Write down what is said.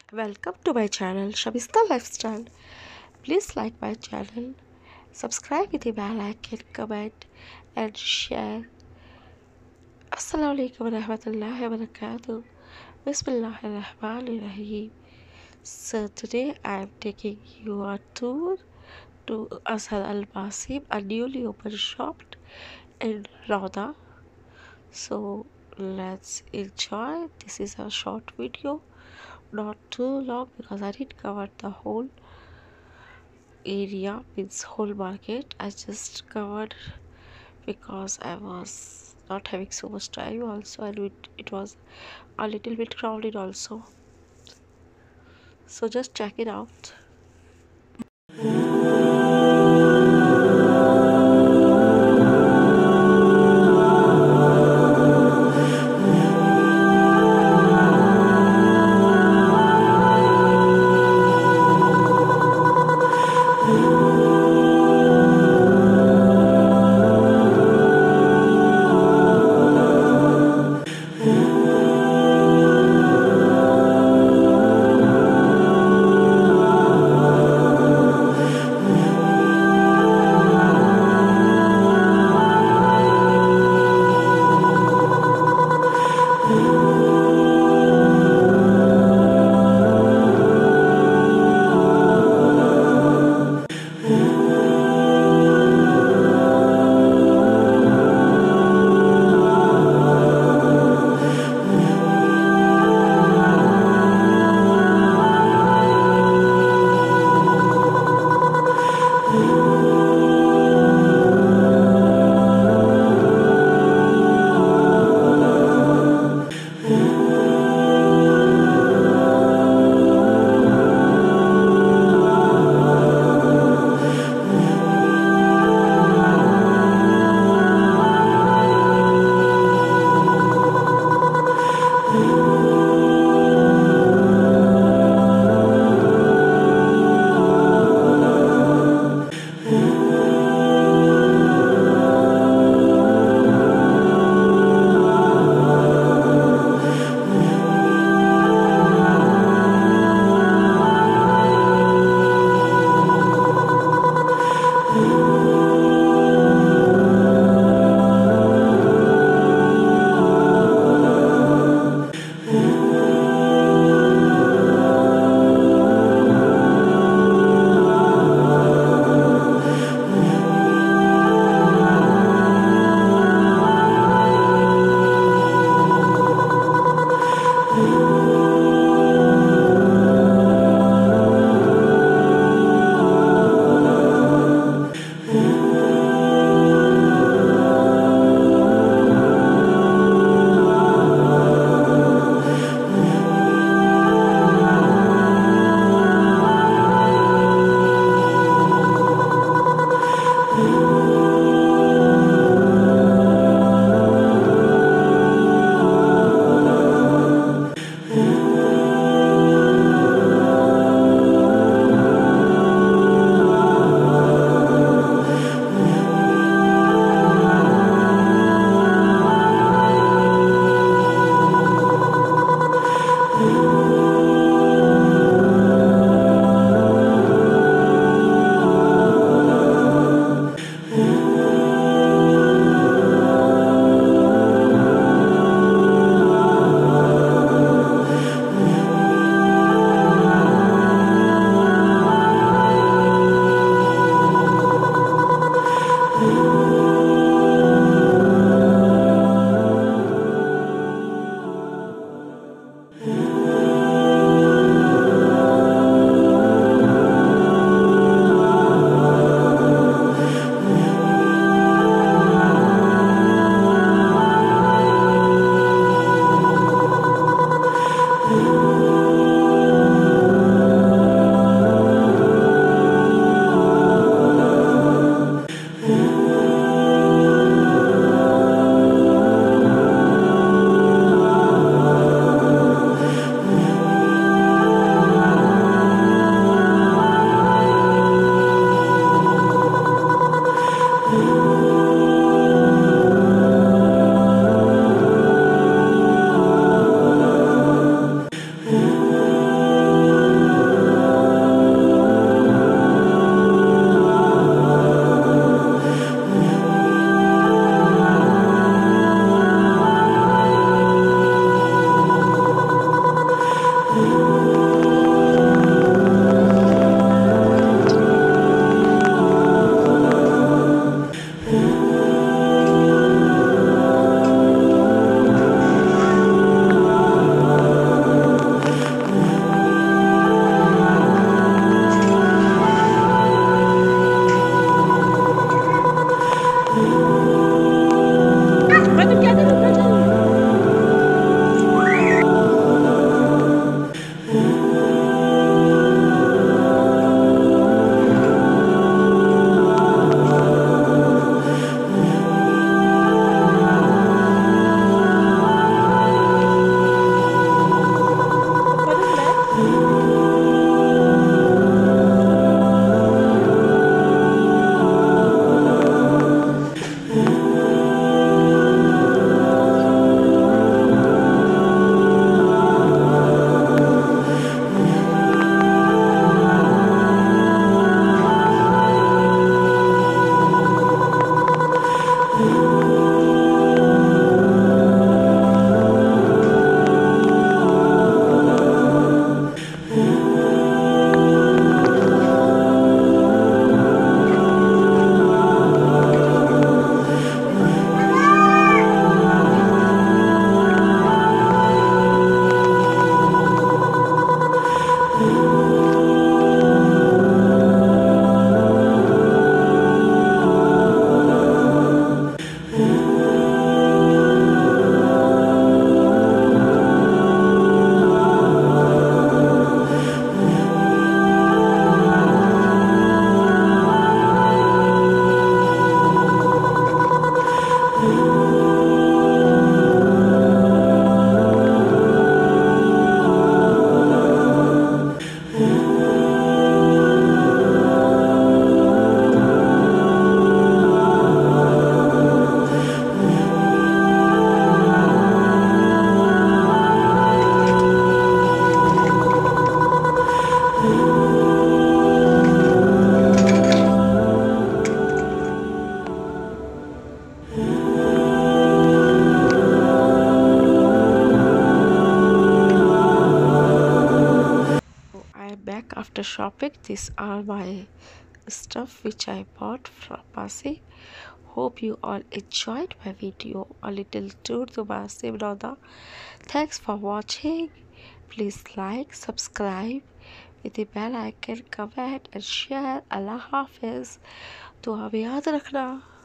Welcome to my channel Shabista Lifestyle. Please like my channel, subscribe with the bell icon, comment and share. Assalamu alaikum wa rahmatullahi wa barakatuh. Bismillahirrahmanirrahim. So today I am taking you a tour to Azhar Al Basim, a newly opened shop in Rauda. So let's enjoy. This is a short video, not too long because I didn't cover the whole area, means whole market. I just covered because I was not having so much time also, and it was a little bit crowded also. So just check it out. after shopping, these are my stuff which I bought from Masim. Hope you all enjoyed my video, a little tour to Masim Rauda. Thanks for watching. Please like, subscribe with the bell icon, comment and share. Allah Hafiz. दुआ में याद रखना।